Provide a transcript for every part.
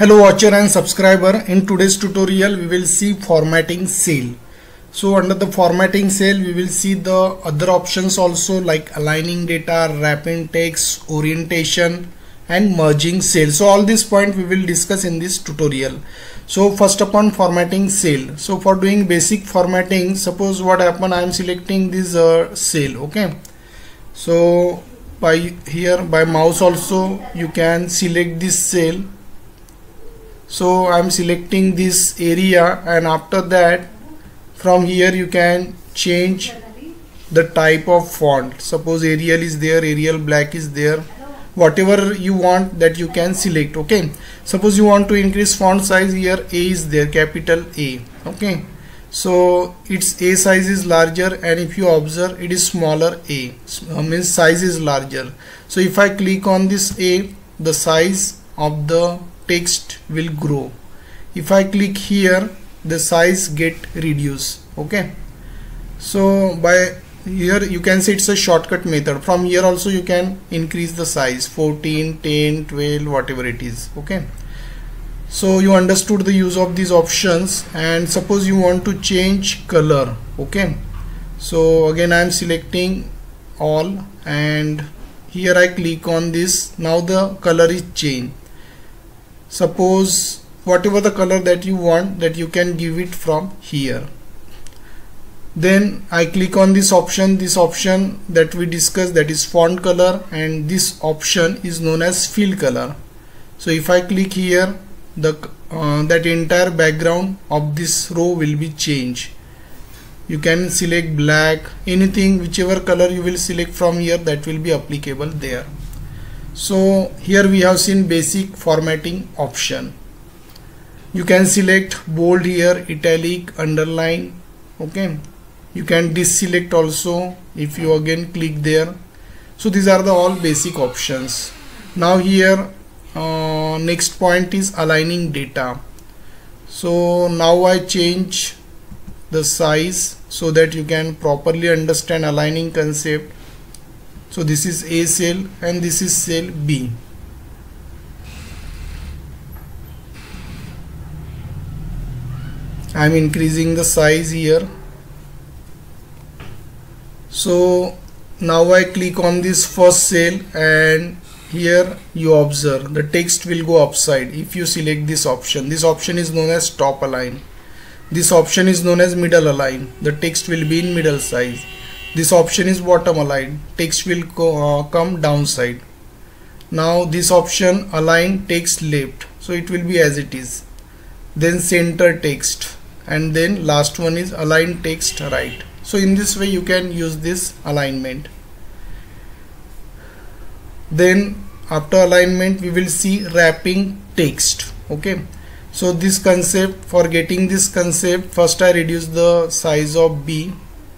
Hello watcher and subscriber. In today's tutorial we will see formatting cell. So under the formatting cell we will see the other options also, like aligning data, wrapping text, orientation and merging cell. So all these points we will discuss in this tutorial. So first upon formatting cell. So for doing basic formatting, suppose what happen, I am selecting this cell. Okay, so by mouse also you can select this cell. So I am selecting this area, and after that from here you can change the type of font. Suppose Arial is there, Arial black is there, whatever you want that you can select. Okay, suppose you want to increase font size, here A is there, capital A. Okay, so its A size is larger, and if you observe it is smaller. A means size is larger. So if I click on this A, the size of the text will grow. If I click here, the size get reduced. Okay, so by here you can see it's a shortcut method. From here also you can increase the size, 14, 10, 12, whatever it is. Okay, so you understood the use of these options. And suppose you want to change color. Okay, so again I am selecting all, and here I click on this. Now the color is changed. Suppose whatever the color that you want, that you can give it from here. Then I click on this option that we discussed, that is font color, and this option is known as fill color. So if I click here, the that entire background of this row will be changed. You can select black, anything, whichever color you will select from here, that will be applicable there. So here we have seen basic formatting option. You can select bold here, italic, underline. Okay, you can deselect also if you again click there. So these are the all basic options. Now here next point is aligning data. So now I change the size so that you can properly understand aligning concept. So this is A cell and this is cell B. I am increasing the size here. So now I click on this first cell, and here you observe the text will go upside if you select this option. This option is known as top align. This option is known as middle align. The text will be in middle size. This option is bottom align. Text will come downside. Now this option align text left, so it will be as it is. Then center text, and then last one is align text right. So in this way you can use this alignment. Then after alignment we will see wrapping text. Okay, so this concept, for getting this concept, first I reduce the size of B.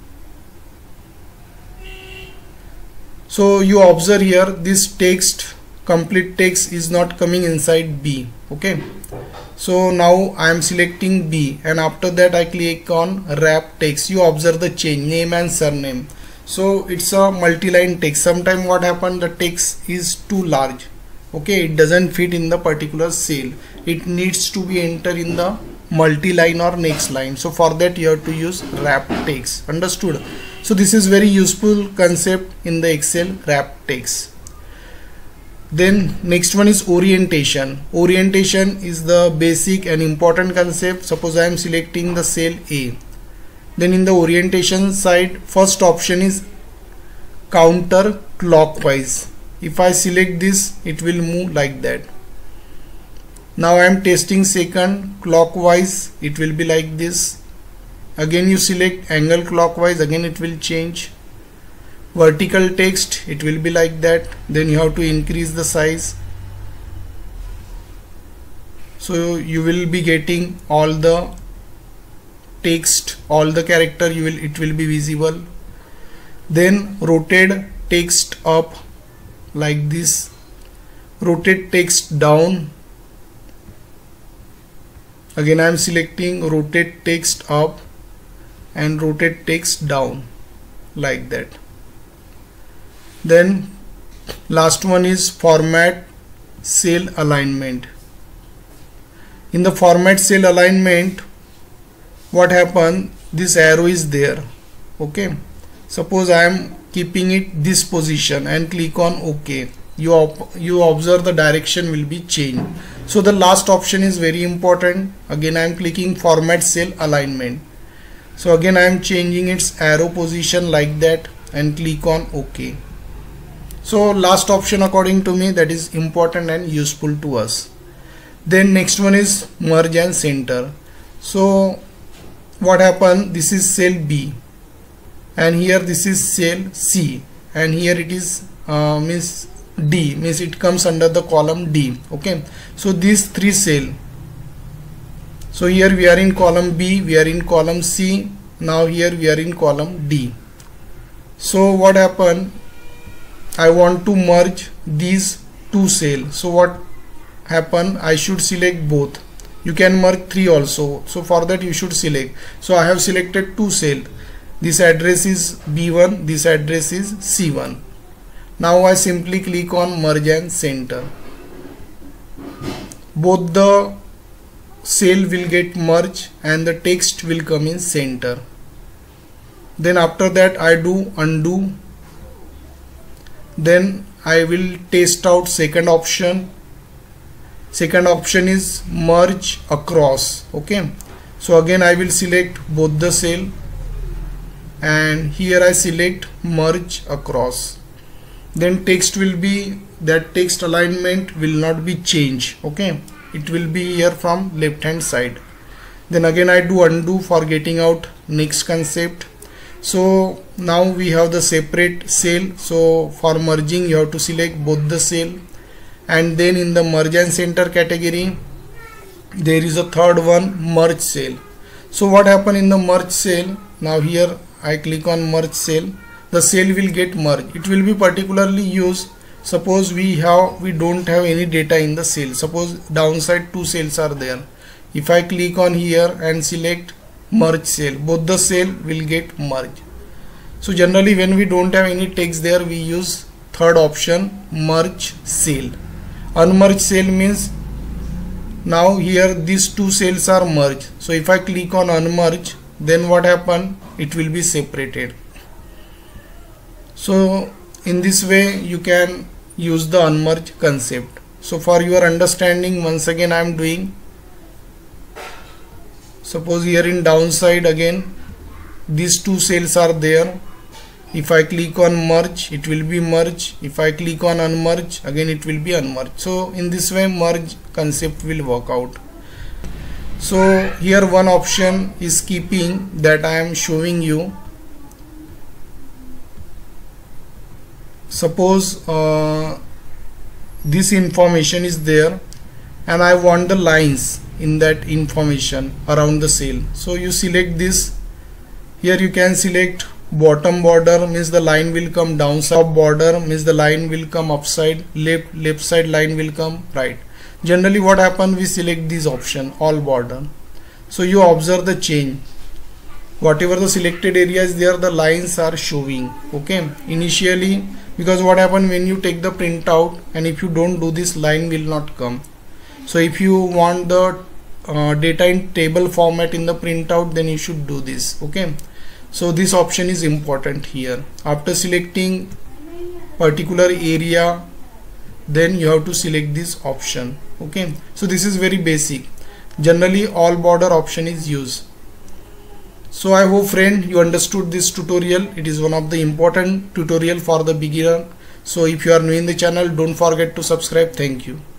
So you observe here this text, complete text is not coming inside B. Okay, so now I am selecting B, and after that I click on wrap text. You observe the change, name and surname. So it's a multi-line text. Sometimes what happen, the text is too large. Okay, it doesn't fit in the particular cell. It needs to be entered in the multi-line or next line. So for that you have to use wrap text. Understood? So this is very useful concept in the Excel, wrap text. Then next one is orientation. Orientation is the basic and important concept. Suppose I am selecting the cell A. Then in the orientation side, first option is counter clockwise. If I select this, it will move like that. Now I am testing second, clockwise, it will be like this. Again you select angle clockwise, again it will change. Vertical text, it will be like that. Then you have to increase the size. So you will be getting all the text, all the character, it will be visible. Then rotate text up like this, rotate text down. Again I am selecting rotate text up and rotate text down like that. Then last one is format cell alignment. In the format cell alignment, what happen, this arrow is there. Okay, suppose I am keeping it this position and click on OK. You observe the direction will be changed. So the last option is very important. Again I am clicking format cell alignment. So again I am changing its arrow position like that and click on OK. So last option according to me, that is important and useful to us. Then next one is merge and center. So what happened, this is cell B and here this is cell C and here it is means D, means it comes under the column D. Okay, so these three cell, so here we are in column B, we are in column C, now here we are in column D. So what happened, I want to merge these two cells. So what happen, I should select both. You can merge three also, so for that you should select. So I have selected two cells. This address is B1, this address is C1. Now I simply click on merge and center. Both the cell will get merged and the text will come in center. Then after that I do undo. Then I will test out second option. Second option is merge across. Okay, so again I will select both the cell and here I select merge across. Then text will be, that text alignment will not be changed. Okay, it will be here from left hand side. Then again I do undo for getting out next concept. So now we have the separate cell. So for merging you have to select both the cell, and then in the merge and center category there is a third one, merge cell. So what happened in the merge cell, now here I click on merge cell, the cell will get merged. It will be particularly used, suppose we don't have any data in the cell, suppose downside two cells are there. If I click on here and select merge cell, both the cell will get merged. So generally when we don't have any text there, we use third option, merge cell. Unmerged cell means now here these two cells are merged. So if I click on unmerge, then what happen, it will be separated. So in this way you can use the unmerge concept. So for your understanding, once again I am doing, suppose here in downside again these two cells are there. If I click on merge, it will be merge. If I click on unmerge, again it will be unmerged. So in this way merge concept will work out. So here one option is keeping, that I am showing you. Suppose this information is there and I want the lines in that information around the cell. So you select this. Here you can select bottom border, means the line will come down, top border means the line will come upside, left side line will come right. Generally what happen, we select this option, all border. So you observe the change, whatever the selected area is there, the lines are showing. Okay, initially, because what happen when you take the printout and if you don't do this, line will not come. So if you want the data in table format in the printout, then you should do this. Okay, so this option is important here. After selecting particular area, then you have to select this option. Okay, so this is very basic. Generally all border option is used. So I hope friend you understood this tutorial. It is one of the important tutorial for the beginner. So if you are new in the channel, don't forget to subscribe. Thank you.